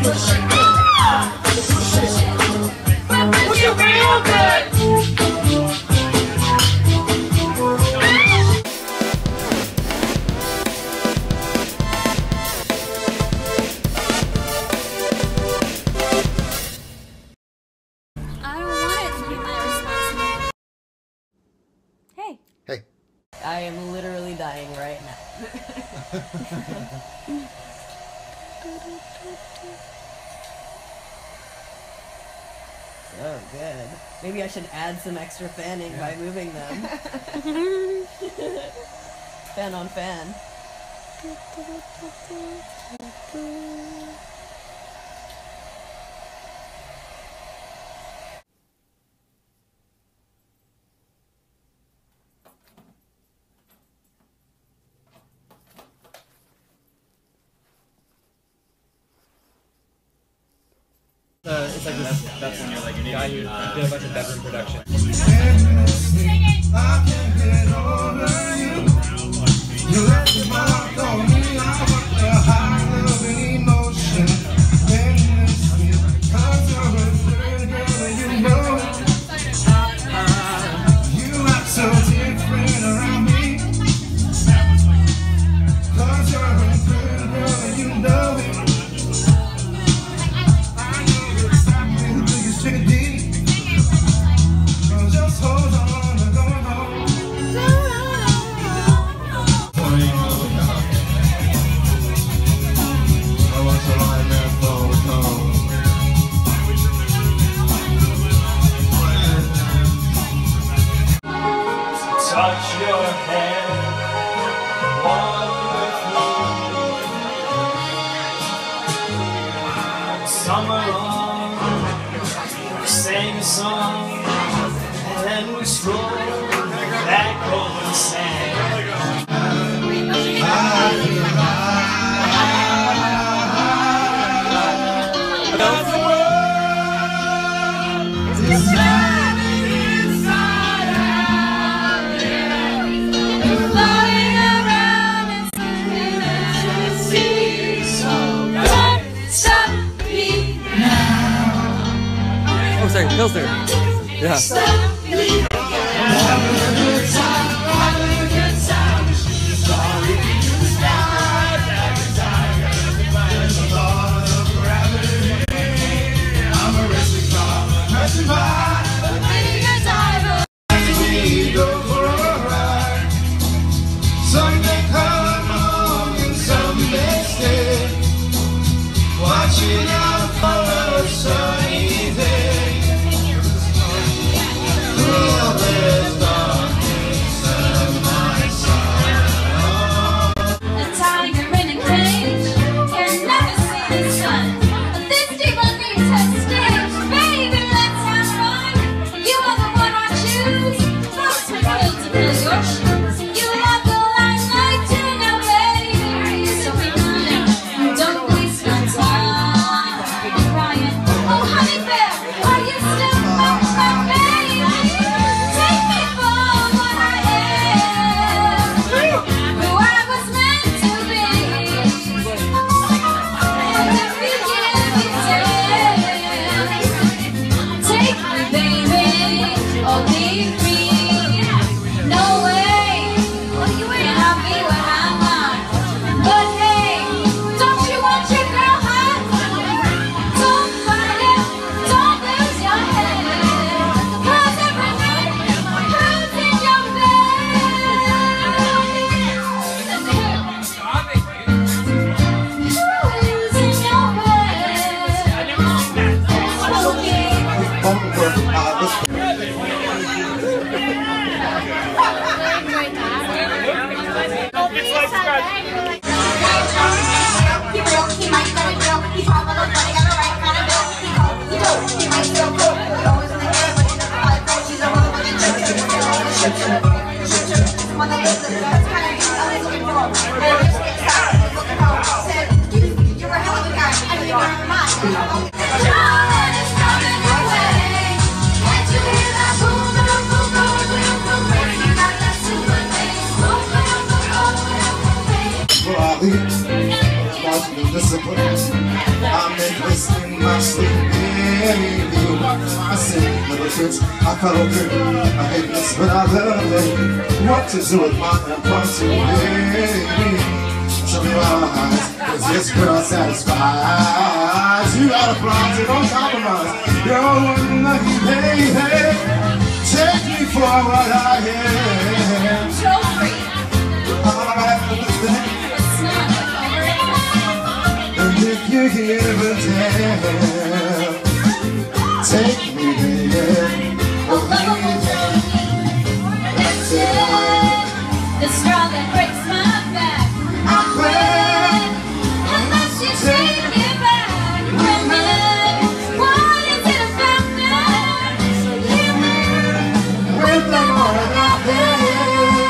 Hey. I am literally dying right now. So good. Maybe I should add some extra fanning by moving them. Fan on fan. It's like this, that's when you're like a guy who did a bunch of bedroom production. Touch your hand, walk with me. Summer long, we sang a song, and then we strolled that golden sand. Oh, sorry, Pilsner. Yeah. Watching out for a sunny day. There's darkness in my sorrow. A tiger in a cage can never see the sun. This demon needs her stage. Baby, let's have fun. You are the one I choose. Most will kill to fill your shoes. You are the limelight to know, baby. So be kind. Don't waste your time crying. Oh, honey bear, are you still my baby? Take me for what I am, who I was meant to be. And every year we take me, baby, or leave me. No way can I be what I'm not. But hey, don't you want your girl hot? Don't fight it, don't lose your head. 'Cause every night, who's in your Discipline. I'm in this in my sleep, baby. What was I saying? Ever since I fell through, I hate this, but I love it. What to do with my impromptu, baby? Show me my eyes, is this girl satisfied? You got a problem, so don't compromise. You're one lucky baby. Take me for what I am. Show free. And if you give a damn, take me there. That's it. The straw that breaks my back. I quit unless you take it back. Women, what is it about me? Living with the more out there.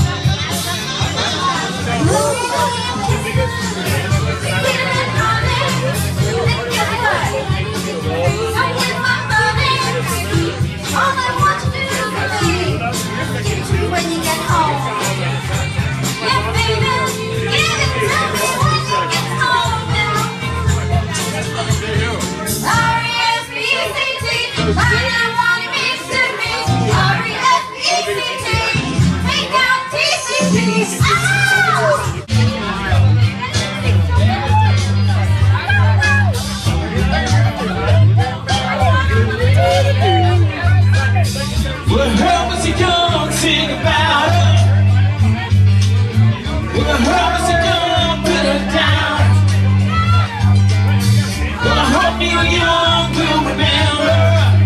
All I want to do is leave when you get home. Yeah, baby, give it to me when you get home now. R-E-S-P-E-C-T, I want it mixed to me. R-E-S-P-E-C-T, make out T-C-T. Oh! Well, how was he gonna sing about her? Well, how was he gonna put her down? Well, I hope Neil Young will remember.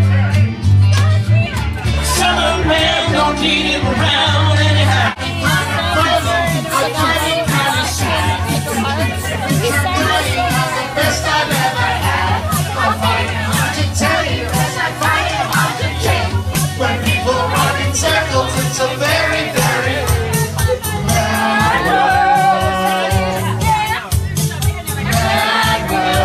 Some man don't need him around anyhow. Best I've ever had. I'm fighting hard to tell you as I fight it hard to kick. When people run in circles, it's a very, very mad world. Mad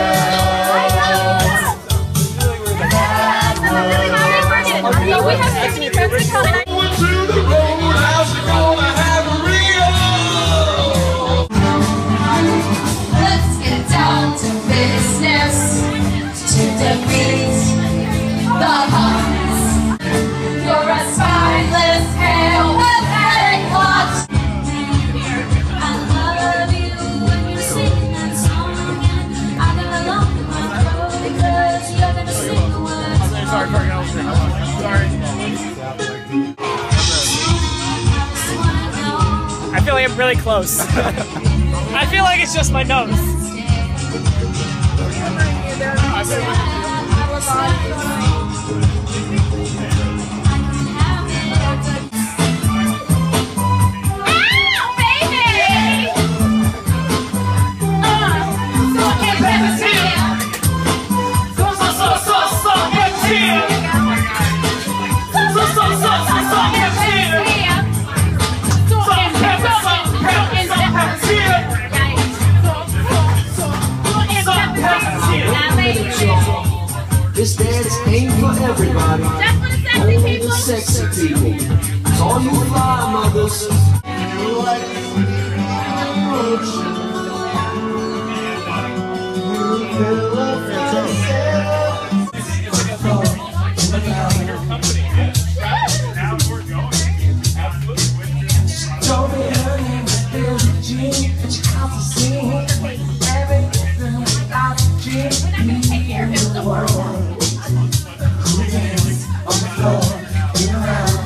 world. We have 60 friends to come. Going to the roadhouse, we're gonna have a real. Let's get down to business to defeat the hearts. You're a spineless, pale, pathetic lot. I love you when you're singing that song, and I got a lump in my throat because you're gonna sing the words. I feel like I'm really close. I feel like it's just my nose. This dance ain't for everybody. Only the sexy people. It's all you fly mothers. Told me her name was Billie Jean, and she comes to sing everything without a dream. In the world, who dance on the floor, get around.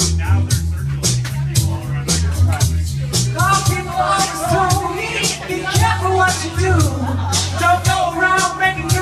All people always told me, be careful what you do. Don't go around making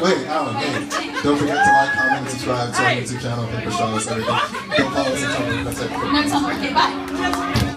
Wait, Alan, hey, don't forget to like, comment, and subscribe to our YouTube channel, Paper Stars, everything. Don't follow us on Tumblr, that's it. No, it's on. Okay, bye.